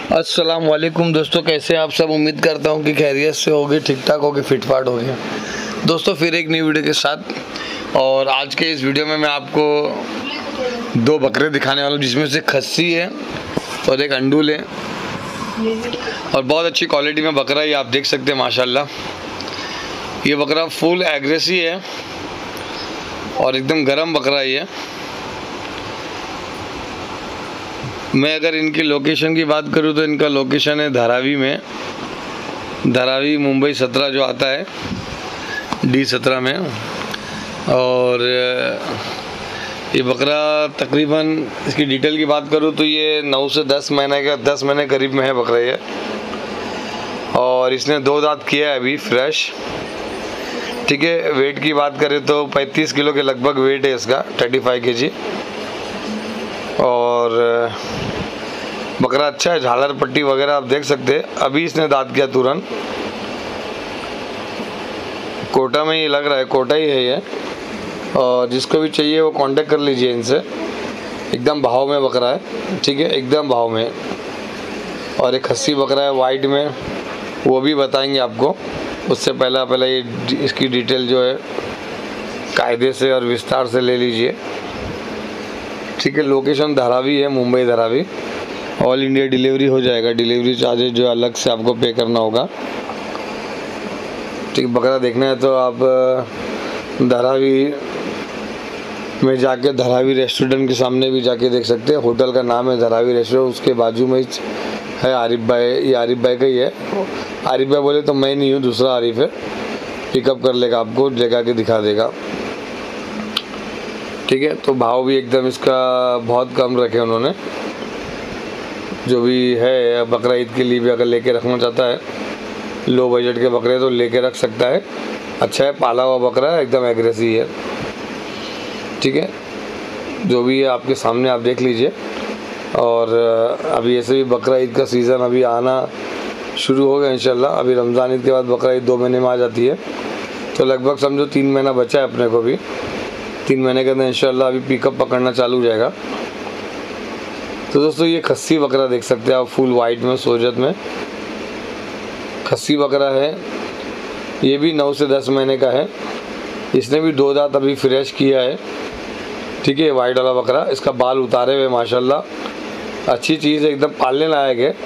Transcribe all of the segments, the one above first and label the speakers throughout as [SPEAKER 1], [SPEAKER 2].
[SPEAKER 1] अस्सलाम वालेकुम दोस्तों, कैसे आप सब। उम्मीद करता हूँ कि खैरियत से होगे, ठीक ठाक होगे, फिट फाट होगे। दोस्तों फिर एक नई वीडियो के साथ, और आज के इस वीडियो में मैं आपको दो बकरे दिखाने वाला हूँ, जिसमें से खस्सी है और एक अंडूल है, और बहुत अच्छी क्वालिटी में बकरा है। ये आप देख सकते हैं माशाल्लाह। ये बकरा फुल एग्रेसिव है और एकदम गर्म बकरा ही है। मैं अगर इनकी लोकेशन की बात करूं तो इनका लोकेशन है धारावी में, धारावी मुंबई 17 जो आता है D17 में। और ये बकरा तकरीबन, इसकी डिटेल की बात करूं तो ये 9 से 10 महीने का, 10 महीने करीब में है बकरा ये। और इसने 2 दांत किया है अभी फ्रेश, ठीक है। वेट की बात करें तो 35 किलो के लगभग वेट है इसका, 35 kg। और बकरा अच्छा है, झालर पट्टी वगैरह आप देख सकते हैं। अभी इसने दांत किया तुरंत, कोटा में ये लग रहा है, कोटा ही है ये। और जिसको भी चाहिए वो कांटेक्ट कर लीजिए इनसे। एकदम भाव में बकरा है, ठीक है, एकदम भाव में। और एक खस्सी बकरा है वाइट में, वो भी बताएंगे आपको। उससे पहले ये इसकी डिटेल जो है कायदे से और विस्तार से ले लीजिए, ठीक है। लोकेशन धारावी है, Mumbai Dharavi. All India delivery हो जाएगा, डिलीवरी चार्जेस जो अलग से आपको पे करना होगा, ठीक। बकरा देखना है तो आप धारावी में जाके, धारावी रेस्टोरेंट के सामने भी जाके देख सकते हैं। होटल का नाम है धारावी रेस्टोरेंट, उसके बाजू में है आरिफ भाई। ये आरिफ भाई का ही है। आरिफ भाई बोले तो मैं नहीं हूँ, दूसरा आरिफ है। पिकअप कर लेगा, आपको जगह के दिखा देगा, ठीक है। तो भाव भी एकदम इसका बहुत कम रखे उन्होंने। जो भी है बकरा ईद के लिए भी अगर लेके रखना चाहता है, लो बजट के बकरे तो लेके रख सकता है। अच्छा है, पाला हुआ बकरा है, एकदम एग्रेसिव है, ठीक है। जो भी है आपके सामने आप देख लीजिए। और अभी ऐसे भी बकरा ईद का सीज़न अभी आना शुरू हो गया इंशाल्लाह। अभी रमज़ान ईद के बाद बकरा ईद 2 महीने में आ जाती है, तो लगभग समझो 3 महीना बचा है अपने को भी। 3 महीने के अंदर इंशाल्लाह अभी पिकअप पकड़ना चालू हो जाएगा। तो दोस्तों ये खस्सी बकरा देख सकते हैं आप, फुल वाइट में, सोजत में खस्सी बकरा है। ये भी 9 से 10 महीने का है। इसने भी 2 दांत अभी फ्रेश किया है, ठीक है। वाइट वाला बकरा, इसका बाल उतारे हुए माशाल्लाह, अच्छी चीज़ है, एकदम पालने लायक है।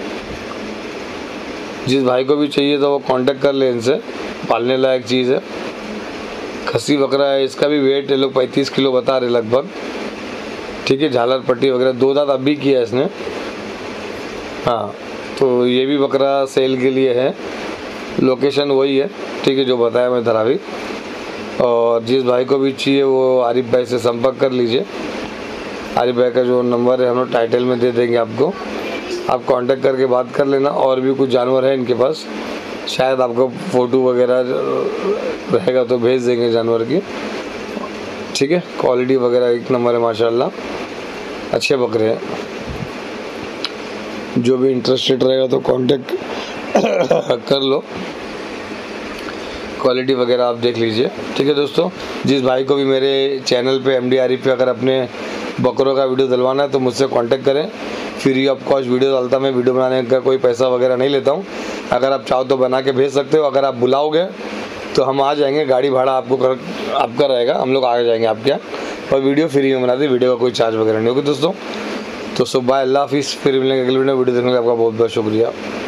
[SPEAKER 1] जिस भाई को भी चाहिए तो वो कांटेक्ट कर ले इनसे, पालने लायक चीज़ है। खस्सी बकरा है, इसका भी वेट ये लोग 35 किलो बता रहे लगभग, ठीक है। झालर पट्टी वगैरह, 2 दांत अभी किया है इसने, हाँ। तो ये भी बकरा सेल के लिए है। लोकेशन वही है, ठीक है, जो बताया मैं, धारावी। और जिस भाई को भी चाहिए वो आरिफ भाई से संपर्क कर लीजिए। आरिफ भाई का जो नंबर है हम लोग टाइटल में दे देंगे आपको, आप कांटेक्ट करके बात कर लेना। और भी कुछ जानवर है इनके पास, शायद आपको फ़ोटो वगैरह रहेगा तो भेज देंगे जानवर की, ठीक है। क्वालिटी वगैरह एक नंबर है माशाल्लाह, अच्छे बकरे हैं। जो भी इंटरेस्टेड रहेगा तो कांटेक्ट कर लो, क्वालिटी वगैरह आप देख लीजिए, ठीक है दोस्तों। जिस भाई को भी मेरे चैनल पे MD आरिफ पे अगर अपने बकरों का वीडियो डलवाना है तो मुझसे कांटेक्ट करें। फ्री ऑफ कॉस्ट वीडियो डालता मैं, वीडियो बनाने का कोई पैसा वगैरह नहीं लेता हूँ। अगर आप चाहो तो बना के भेज सकते हो। अगर आप बुलाओगे तो हम आ जाएंगे, गाड़ी भाड़ा आपका रहेगा, हम लोग आ जाएंगे आपके यहाँ। और वीडियो फ्री में बनाते, वीडियो का कोई चार्ज वगैरह नहीं होगा दोस्तों। तो सुबह अल्लाह हाफिज़, फिर मिलेंगे अगले वीडियो देखने के लिए। आपका बहुत बहुत शुक्रिया।